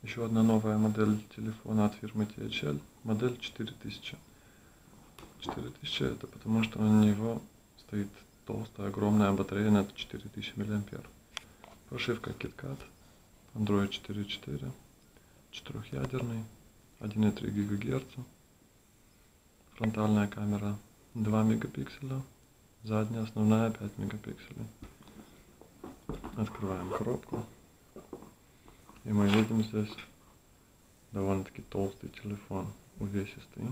Еще одна новая модель телефона от фирмы THL, модель 4000. 4000 это потому, что у него стоит толстая, огромная батарея на 4000 мА. Прошивка KitKat, Android 4.4, четырехъядерный, 1,3 ГГц, фронтальная камера 2 мегапикселя, задняя основная 5 мегапикселей. Открываем коробку. И мы видим здесь довольно-таки толстый телефон, увесистый.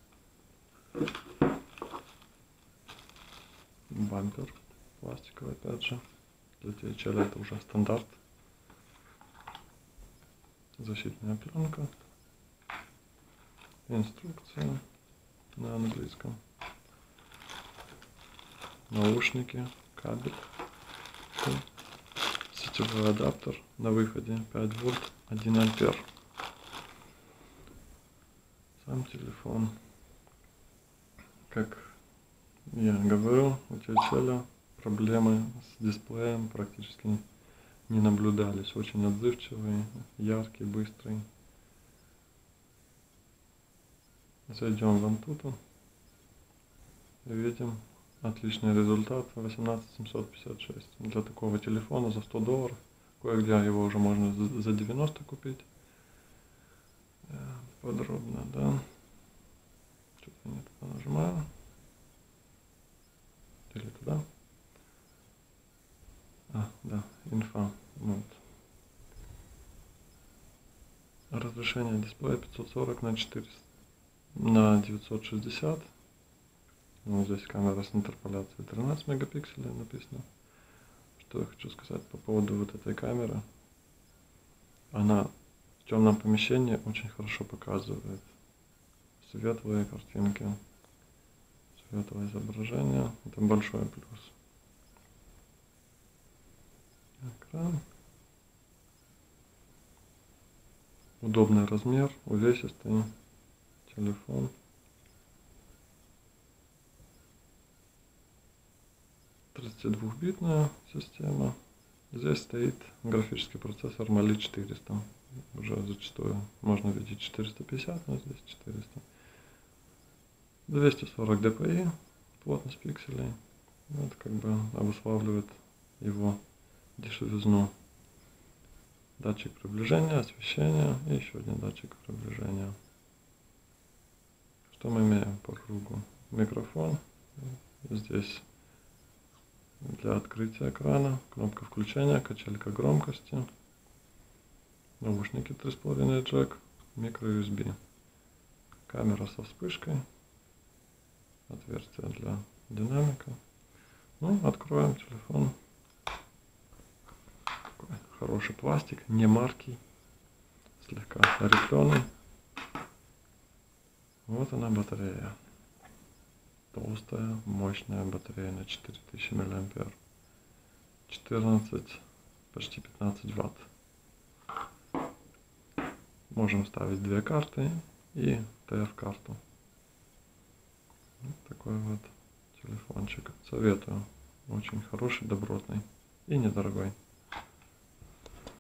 Бампер пластиковый, опять же. Для THL это уже стандарт. Защитная пленка. Инструкция на английском. Наушники, кабель. Сетевой адаптер на выходе 5 вольт, 1 ампер. Сам телефон, как я говорил, у THL проблемы с дисплеем практически не наблюдались. Очень отзывчивый, яркий, быстрый. Зайдем в Antutu и видим отличный результат 18756. Для такого телефона за $100, кое-где его уже можно за 90 купить. Подробно, да. Что-то не туда нажимаю. Или туда. Да, инфа. Вот. Разрешение дисплея 540 на 400 на 960. Ну, здесь камера с интерполяцией 13 мегапикселей написано. Что я хочу сказать по поводу вот этой камеры. Она в темном помещении очень хорошо показывает светлые картинки, светлое изображение. Это большой плюс. Экран. Удобный размер, увесистый телефон. Двухбитная система. Здесь стоит графический процессор Mali 400. Уже зачастую можно видеть 450, но здесь 400. 240 dpi, плотность пикселей. Это как бы обуславливает его дешевизну. Датчик приближения, освещения и еще один датчик приближения. Что мы имеем по кругу? Микрофон. Здесь для открытия экрана, кнопка включения, качелька громкости, наушники 3,5 джек, micro-USB, камера со вспышкой, отверстие для динамика. Ну, откроем телефон. Такой хороший пластик, не маркий, слегка рифленый. Вот она батарея. Толстая, мощная батарея на 4000 мА. 14, почти 15 Вт. Можем ставить две карты и TF-карту. Вот такой вот телефончик. Советую. Очень хороший, добротный и недорогой.